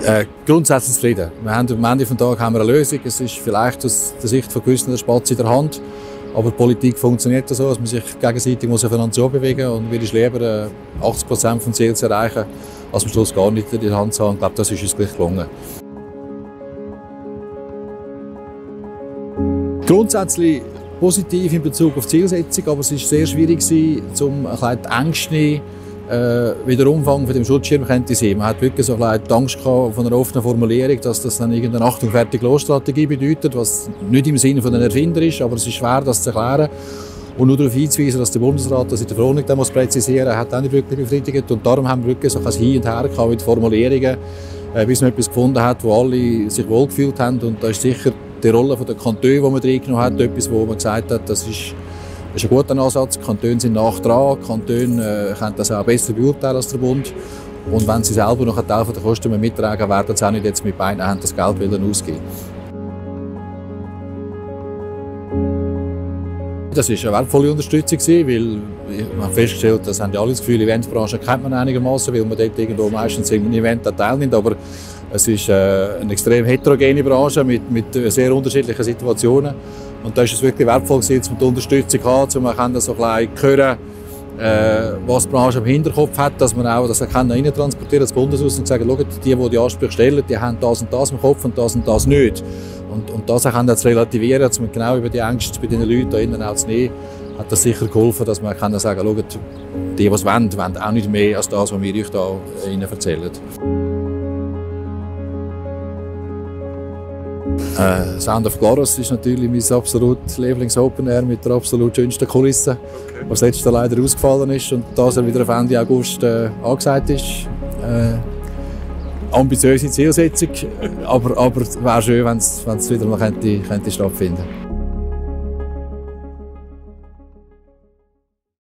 Grundsätzlich zufrieden. Wir haben am Ende des Tages eine Lösung. Es ist vielleicht aus der Sicht von gewissen der Spatz in der Hand. Aber die Politik funktioniert so, dass man sich gegenseitig aufeinander bewegen muss. Und mir ist lieber 80% vom Ziel zu erreichen, als am Schluss gar nicht in der Hand zu haben. Ich glaube, das ist uns gleich gelungen. Grundsätzlich positiv in Bezug auf die Zielsetzung, aber es war sehr schwierig, um die Ängste wie der Umfang von dem Schutzschirm könnte sein. Man hat wirklich so ein die Angst gehabt von einer offenen Formulierung, dass das dann irgendeine Achtung fertig Los-Strategie bedeutet, was nicht im Sinne von den Erfinder ist, aber es ist schwer, das zu erklären. Und nur darauf hinzuweisen, dass der Bundesrat das in der Verordnung dann präzisieren muss, hat auch nicht wirklich befriedigt. Und darum haben wir wirklich so ein Hin und Her gehabt mit Formulierungen, bis man etwas gefunden hat, wo alle sich wohlgefühlt haben. Und da ist sicher die Rolle der Kantone, die man reingenommen hat, etwas, wo man gesagt hat, das ist ein guter Ansatz. Die Kantone sind nach dran. Die Kantone können das auch besser beurteilen als der Bund. Und wenn sie selber noch einen Teil der Kosten mittragen, werden sie auch nicht jetzt mit beiden Händen das Geld ausgeben. Das war eine wertvolle Unterstützung, weil wir haben festgestellt, das haben ja alle das Gefühl, die Eventbranche kennt man einigermaßen, weil man dort irgendwo meistens in einem Event teilnimmt. Aber es ist eine extrem heterogene Branche mit sehr unterschiedlichen Situationen. Und da ist es wirklich wertvoll, um die Unterstützung zu haben, um man so ein bisschen hören, was die Branche im Hinterkopf hat, dass man auch das rein transportieren das Bundeshaus und sagen, schaut, die Ansprüche stellen, die haben das und das im Kopf und das nicht. Und das auch zu relativieren, dass man genau über die Ängste bei den Leuten da innen auch zu nehmen, hat das sicher geholfen, dass man kann sagen, schaut, die es wollen auch nicht mehr als das, was wir euch da ihnen erzählen. Sound of Glarus ist natürlich mein absolut Lieblings-Open Air mit der absolut schönsten Kulisse, was letztes Jahr leider ausgefallen ist und das er wieder auf Ende August angesagt ist. Ambitiöse Zielsetzung, aber es wäre schön, wenn es wieder mal könnte stattfinden könnte.